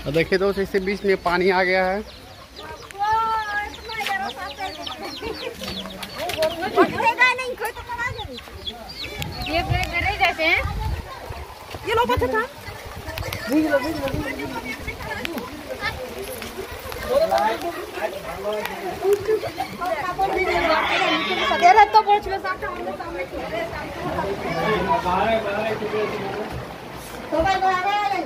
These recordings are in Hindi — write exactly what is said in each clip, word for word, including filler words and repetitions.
और देखिए दोस्त इससे बीच में पानी आ गया है। ये गरे जैसे हैं। ये लो बच्चा था। तेरा तो पहुंच गया सामने सामने तो भाई बाहर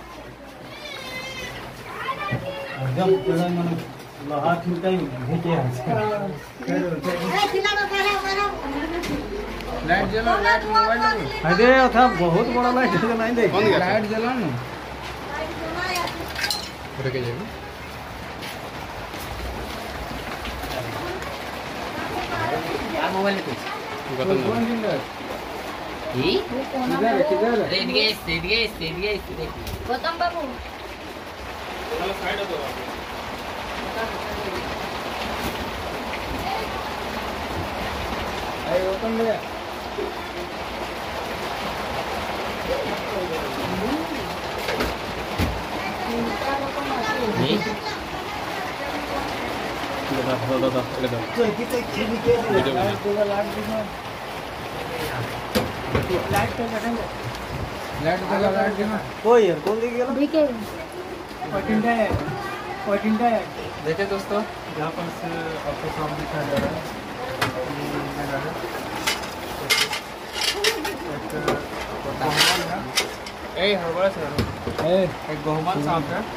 जब तेरा मन लहा खिलता ही भेटे है लाइट जला, लाइट मोबाइल में। अरे था बहुत बड़ा लाइट है नहीं देख कौन गया? लाइट जला ना रुके जाइए। क्या मोबाइल है कुछ? गौतम कौन दिन है ये? किधर किधर red gas, red gas, red gas देखिए। गौतम बाबू चलो साइड हो अरे गौतम भैया ये? दादा दादा दादा तो कितने खिल के लाइट पूरा लाइट दिखा लाइट पे करेंगे लाइट पे लाइट दिखा कोई है कौन दिख गया बीके पटिंडा है पटिंडा है देखिए दोस्तों, यहाँ पर से आपको सामने दिखाया जा रहा है ये जगह है एक गोहमान है ए हड़बड़ा से ए एक गोहमान सांप है।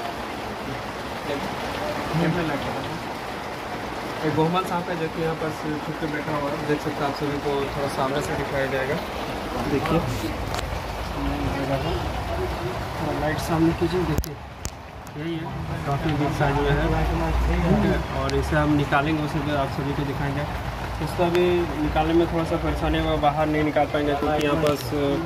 कैमरे लगा एक गोहमान सांप है जो कि यहाँ पर छुप के बैठा हुआ है। देख सकते हैं आप सभी को, थोड़ा सामने से दिखाया जाएगा। देखिए लाइट सामने कीजिए देखिए यही है, काफ़ी बिग साइज में है और इसे हम निकालेंगे, उसे भी आप सभी को दिखाएंगे। उसका भी निकालने में थोड़ा सा परेशानी होगा, बाहर नहीं निकाल पाएंगे क्योंकि यहाँ पर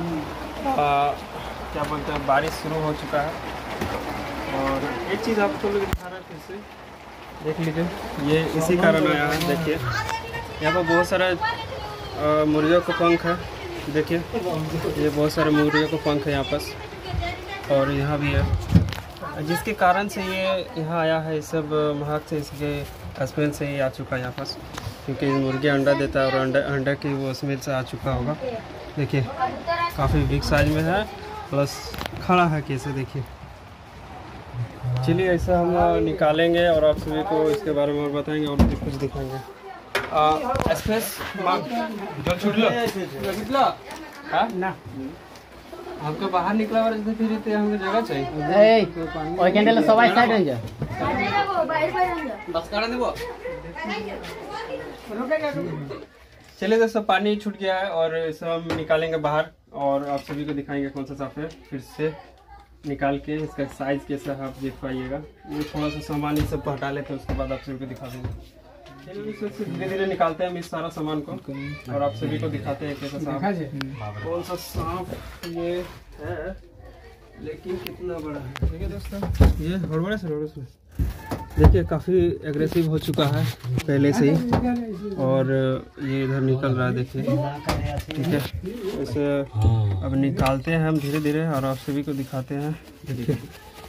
क्या बोलते हैं बारिश शुरू हो चुका है। और एक चीज़ आपको लोग दिखा रहा है फिर से देख लीजिए, ये इसी कारण आया है। देखिए यहाँ पर बहुत सारे मुर्गियों को पंख है, देखिए ये बहुत सारे मुर्गियों को पंख है यहाँ पर, और यहाँ भी है जिसके कारण से ये यहाँ आया है। सब महक से इसके स्मेल से ही आ चुका है यहाँ पर, क्योंकि मुर्गी अंडा देता है और अंडा अंडा की वो स्मेल से आ चुका होगा। देखिए काफ़ी बिग साइज में है, प्लस खड़ा है कैसे, देखिए। चलिए ऐसा हम निकालेंगे और आप सभी को इसके बारे में और बताएंगे और कुछ दिखाएंगे। स्पेस जल छूट लो हाँ ना हमको बाहर निकला और जैसे फिर इतने हमको जगह चाहिए। ए ओय कैंडल सवाई साइड हो जा। बस कर देबो। चलिए दोस्तों, पानी छूट गया है और इसे हम निकालेंगे बाहर और आप सभी को दिखाएंगे कौन सा सांप है। फिर से निकाल के इसका साइज कैसा है आप देख पाइएगा। ये थोड़ा सा सामान ये सब हटा लेते हैं, उसके बाद आप सभी को दिखा देंगे। धीरे धीरे निकालते हैं हम इस सारा सामान को और आप सभी को दिखाते हैं कैसा सांप, कौन सा सांप ये है, लेकिन कितना बड़ा है। देखिए दोस्तों, ये हड़बड़ा से हड़बड़ा से देखिए काफ़ी एग्रेसिव हो चुका है पहले से ही, और ये इधर निकल रहा है, देखिए ठीक है। इसे अब निकालते हैं हम धीरे धीरे और आप सभी को दिखाते हैं। देखिए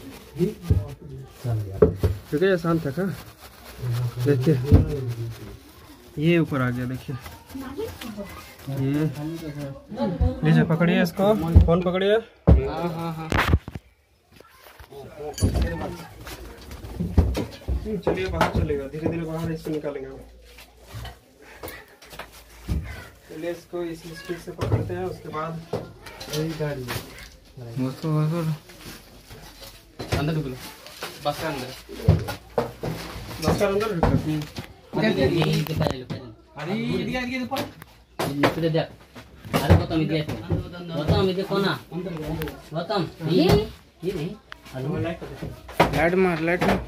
ठीक है, शांत तक है। देखिए ये ऊपर आ गया, देखिए ये लीजिए, पकड़िए इसको, फोन पकड़िए। हाँ हाँ हाँ चलिए बाहर चलेगा, धीरे धीरे बाहर इसको निकालेंगे हम। चलिए इसको इस स्पीड से पकड़ते हैं, उसके बाद यही गाड़ी अंदर ढुक लो, बस का अंदर, बस का अंदर ढुक लो। यही दिखा ले लो। अरे ये दिया दिया ऊपर निकले दे। अरे गौतम इधर गौतम इधर कोना गौतम ये ये नहीं हेलो लाइट मार, लाइट मार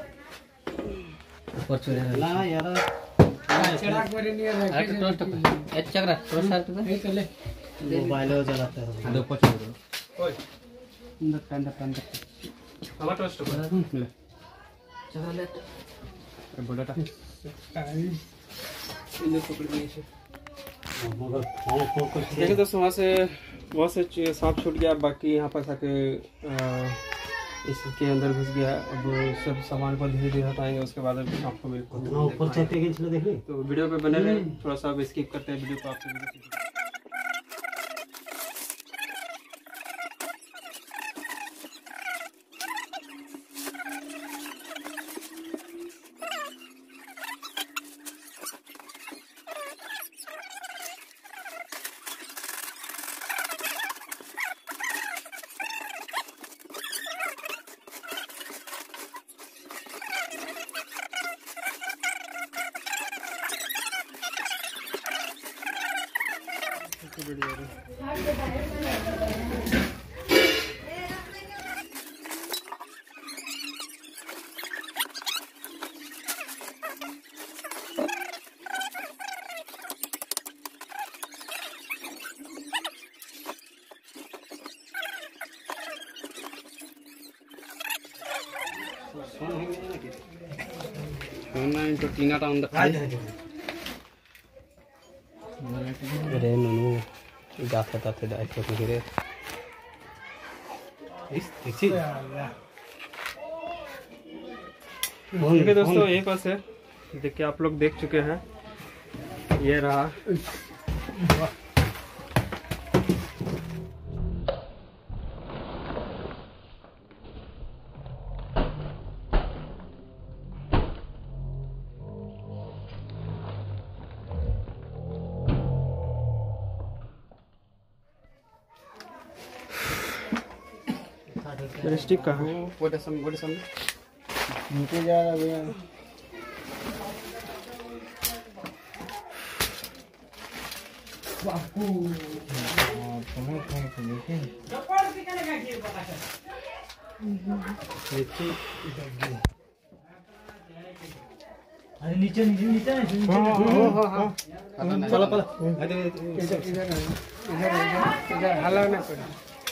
ऊपर चले ना यार चढ़ा के नहीं है। अरे टोस्ट टोस्ट एक चक्रा टोस्ट साथ पे चले मोबाइल हो चलाता है दो ऊपर चले ओए अंदर अंदर अंदर हवा टोस्ट कर चला ले ए बोलता इधर पकड़ के नीचे। मगर फोन फोकस देखिए दोस्तों, वहाँ से वहाँ से सांप छूट गया, बाकी यहाँ पर आके इसके अंदर घुस गया। अब सब सामान को धीरे धीरे हटाएंगे, उसके बाद आपको ऊपर चढ़ते के देख ली। तो वीडियो पे बने रहे, थोड़ा सा अब स्किप करते हैं वीडियो को आपको। देखिए दोस्तों, यही पास है। देखिए आप लोग देख चुके हैं, ये रहा। स्टिक कहाँ है? वो सामने, वो सामने नीचे जा रहा भैया। अरे नीचे नीचे नीचे चलो चलो इधर इधर इधर हला ना पड़े।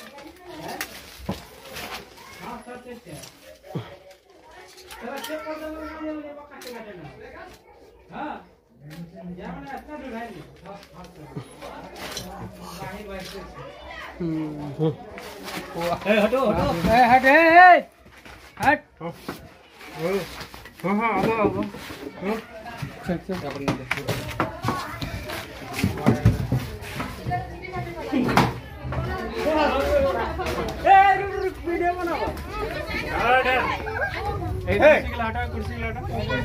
हटो हटो हट हट हाँ हाँ आओ आओ वीडियो बनाओ। कुर्सी लाटा कुर्सी लाटा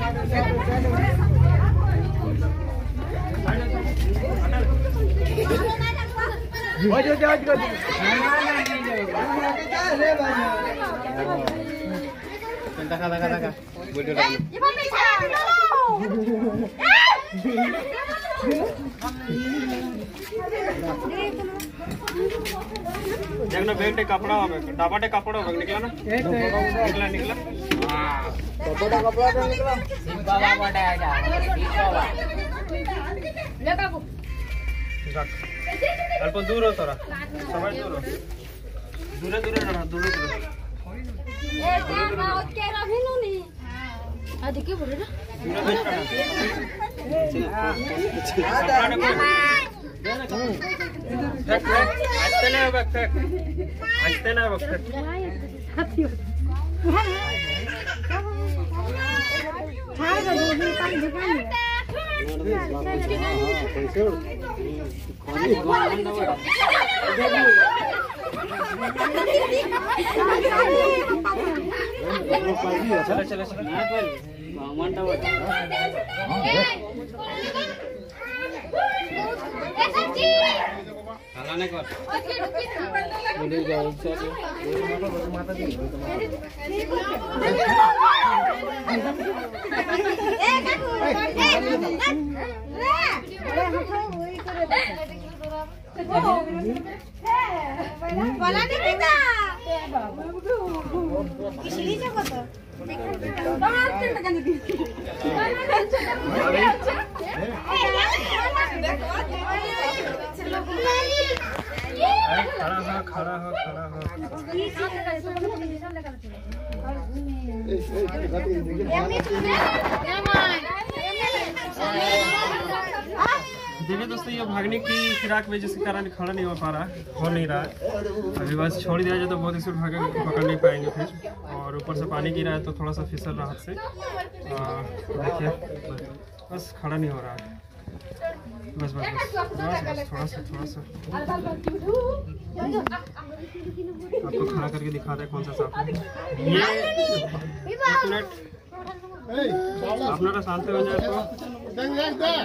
जो जो जो देखा देखा देखा वीडियो देखना बैग टे कपड़ा हो डाबा टे कपड़ा हो निकला ना निकला निकला कपड़ा कपड़ा तो निकला बाबा बड़ा आजा ले बाबू अल्प दूर हो थोड़ा समझ दूर हो दूर दूर रहा दूर दूर ए बाबा ओके रहिनु नी आदि के बोले ना फेंक आस्ते ना बक फेंक आस्ते ना बक फेंक छाड़ दो भी पानी दुकान चलो चलो चलो खड़ा हो खड़ा हो देखिए दोस्तों, ये भागने की फिराक में जिसके कारण खड़ा नहीं हो पा रहा है, हो नहीं रहा है। अभी बस छोड़ दिया जाए तो बहुत स्पीड भागे, पकड़ नहीं पाएंगे फिर। और ऊपर से पानी गिरा है तो थोड़ा सा फिसल रहा हाथ से। देखिए बस खड़ा नहीं हो रहा है। बस बस बस बस बस थोड़ा सा थोड़ा सा आपको खड़ा करके दिखा रहे कौन सा सांप है ये। एक मिनट अपना शांत हो जाए तो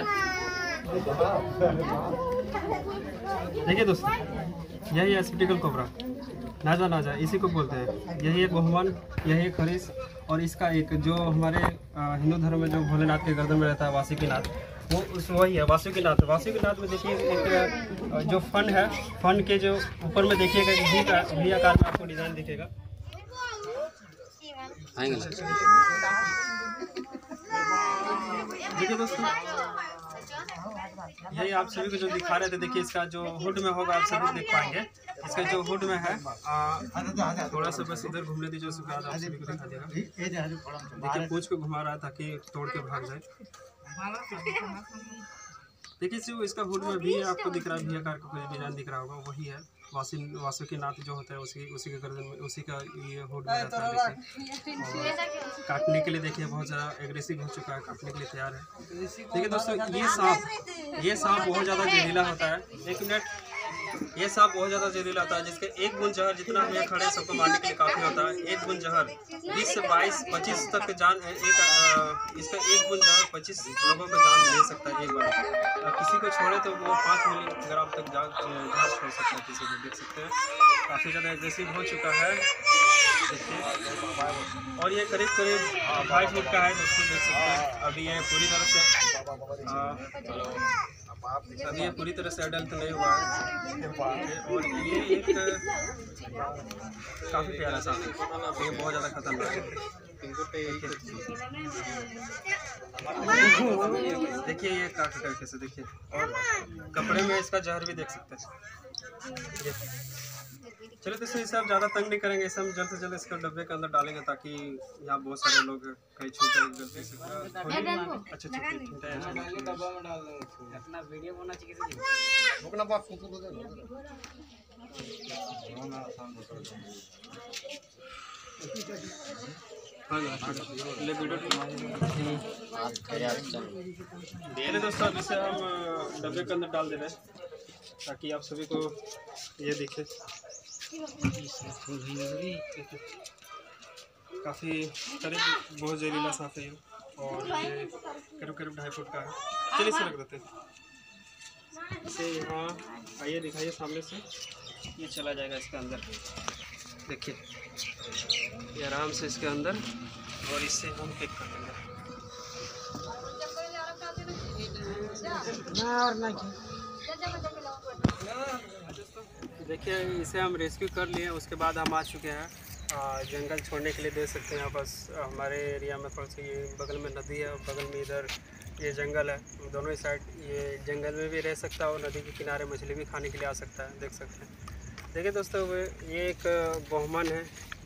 देखिए दोस्तों, यही है स्पिटिकल कोबरा, नाजा नाजा इसी को बोलते हैं। यही एक बहुमान, यही एक खरीस, और इसका एक जो हमारे हिंदू धर्म में जो भोलेनाथ के गर्दन में रहता है वासुकीनाथ, वो उस वही है वासुकीनाथ। वासुकीनाथ में देखिए एक जो फन है, फन के जो ऊपर में देखिएगा भी का भी आकार में आपको डिजाइन दिखेगा। देखिए दोस्तों, यही आप सभी को जो दिखा रहे थे। देखिए इसका जो हुड में होगा आप सभी देख पाएंगे। इसका जो हुड में है आ, थोड़ा सा बस इधर घूमने दीजिए, उसके बाद आप सभी को दिखा देगा। देखिए पूंछ को घुमा रहा है ताकि तोड़ के भाग जाए। देखिए सिर्फ इसका हुड में भी आपको दिख रहा है, भी आकार का कोई डिजाइन दिख रहा होगा, वही है वासु वासुकीनाथ जो होता है उसी उसी के गर्दन में उसी का ये हुड में रहता है। और काटने के लिए देखिए बहुत ज़्यादा एग्रेसिव हो चुका है, काटने के लिए तैयार है। देखिए दोस्तों, ये सांप ये सांप बहुत ज़्यादा जहरीला होता है। एक मिनट, ये सांप बहुत ज़्यादा जहरीला होता है, जिसके एक बूंद जहर जितना हम यहाँ खड़े सबको मारने के लिए काफ़ी होता है। एक बूंद जहर बीस से बाईस पच्चीस तक जान एक आ, इसका एक बूंद जहर पच्चीस लोगों का जान ले सकता है एक बार। किसी को छोड़े तो वो पाँच मिलीग्राम तक जहर छोड़ सकता है किसी को। देख सकते हैं काफ़ी ज़्यादा एग्रेसिव हो चुका है। देखिए, और ये करीब करीब ढाई फुट का है दोस्तों, देख सकते हैं। अभी ये पूरी तरह से आ, अभी ये पूरी तरह से अडल्ट नहीं हुआ है। और ये एक काफ़ी प्यारा सांप है, ये बहुत ज़्यादा खतरनाक है। देखिए ये काट करके से देखिए, और कपड़े में इसका जहर भी देख सकते हैं। चलो दोस्तों, इसे आप ज़्यादा तंग नहीं करेंगे, इसे हम जल्द से जल्द इसको डब्बे के अंदर डालेंगे ताकि यहाँ बहुत सारे लोग कहीं छूट जाए गलती से। अच्छा अच्छा ठीक है, अपना वीडियो बनाना चाहिए। चलिए दोस्तों, अब इसे हम डब्बे के अंदर डाल दे रहे हैं ताकि आप सभी को ये दिखे। काफ़ी करीब बहुत जहरीला सांप है ये, और ये करीब करीब ढाई फुट का है। चलिए इसे रख देते हैं। इसे यहाँ आइए दिखाइए सामने से, ये चला जाएगा इसके अंदर। देखिए ये आराम से इसके अंदर, और इससे हम पिक कर देंगे। देखिए इसे हम रेस्क्यू कर लिए, उसके बाद हम आ चुके हैं आ, जंगल छोड़ने के लिए। देख सकते हैं बस हमारे एरिया में थोड़ा सा ये बगल में नदी है और बगल में इधर ये जंगल है। दोनों ही साइड ये जंगल में भी रह सकता है और नदी के किनारे मछली भी खाने के लिए आ सकता है, देख सकते हैं। देखिए दोस्तों, ये एक बहुमन है,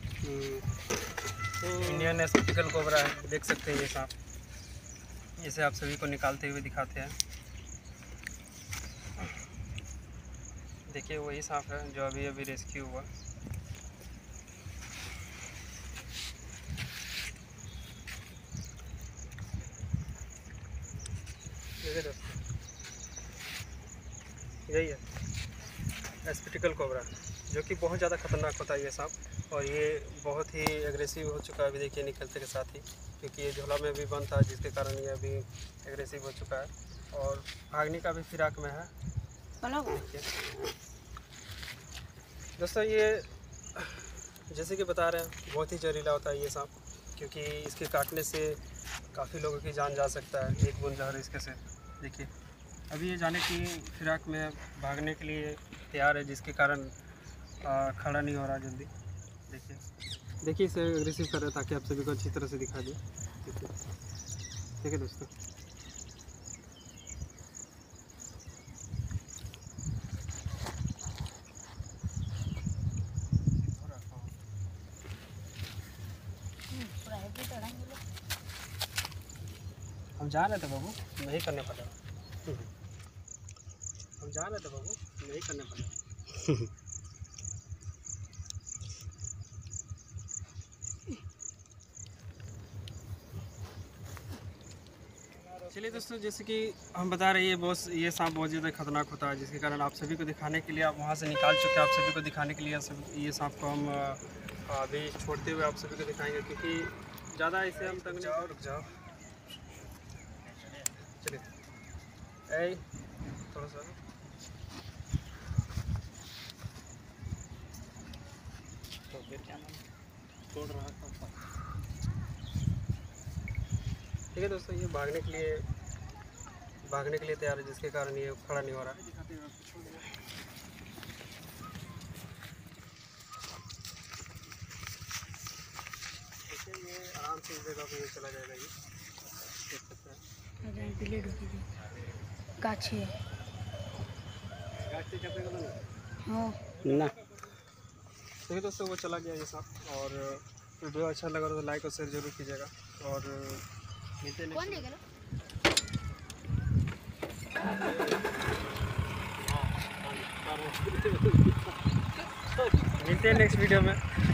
इंडियन स्पिटिकल कोबरा है, देख सकते हैं ये सांप। इसे आप सभी को निकालते हुए दिखाते हैं। देखिए वही सांप है जो अभी अभी रेस्क्यू हुआ। देखिए दोस्तों, यही है स्पिटिकल कोबरा, जो कि बहुत ज़्यादा खतरनाक होता है ये सांप। और ये बहुत ही एग्रेसिव हो चुका है अभी, देखिए निकलते के साथ ही, क्योंकि ये झोला में भी बंद था जिसके कारण ये अभी एग्रेसिव हो चुका है और भागने का भी फिराक में है। देखिए दोस्तों, ये जैसे कि बता रहे हैं बहुत ही जहरीला होता है ये सांप, क्योंकि इसके काटने से काफ़ी लोगों की जान जा सकता है, एक बूंद जहर इसके से। देखिए अभी ये जाने की फिराक में भागने के लिए तैयार है, जिसके कारण खड़ा नहीं हो रहा जल्दी। देखिए देखिए इसे एग्रेसिव कर रहे हैं ताकि आप सभी को अच्छी तरह से दिखा दें। देखिए देखिए दोस्तों, हम जा रहे थे बाबू, नहीं करने पड़ेगा। हम जा रहे थे बाबू, नहीं करने पड़े। चलिए दोस्तों, जैसे कि हम बता रहे हैं बहुत ये सांप बहुत ज़्यादा खतरनाक होता है, जिसके कारण आप सभी को दिखाने के लिए आप वहाँ से निकाल चुके हैं। आप सभी को दिखाने के लिए सब ये सांप को हम अभी छोड़ते हुए आप सभी को दिखाएंगे, क्योंकि ज़्यादा इसे हम तंग नहीं। रुक जाओ, चलिए ऐ थोड़ा सा तो फिर क्या नाम तोड़ रहा था। ठीक है दोस्तों, ये भागने के लिए भागने के लिए तैयार है, जिसके कारण ये खड़ा नहीं हो रहा है। दिखाते हैं आपको, छोड़ दिया। देखिए ये आराम से इस जगह पे ये चला जाएगा, ये देख सकते हैं। गाछी है गाछी चपेगा तो नहीं हाँ ना। ठीक है दोस्तों, वो चला गया ये सांप। और वीडियो अच्छा लगा तो लाइक और शेयर जरूर कीजिएगा। और मिलते हैं कौन ले गया मिलते हैं नेक्स्ट वीडियो में।